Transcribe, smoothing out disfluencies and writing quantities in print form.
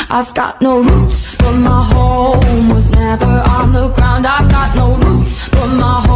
I've got no roots, but my home was never on the ground. I've got no roots, but my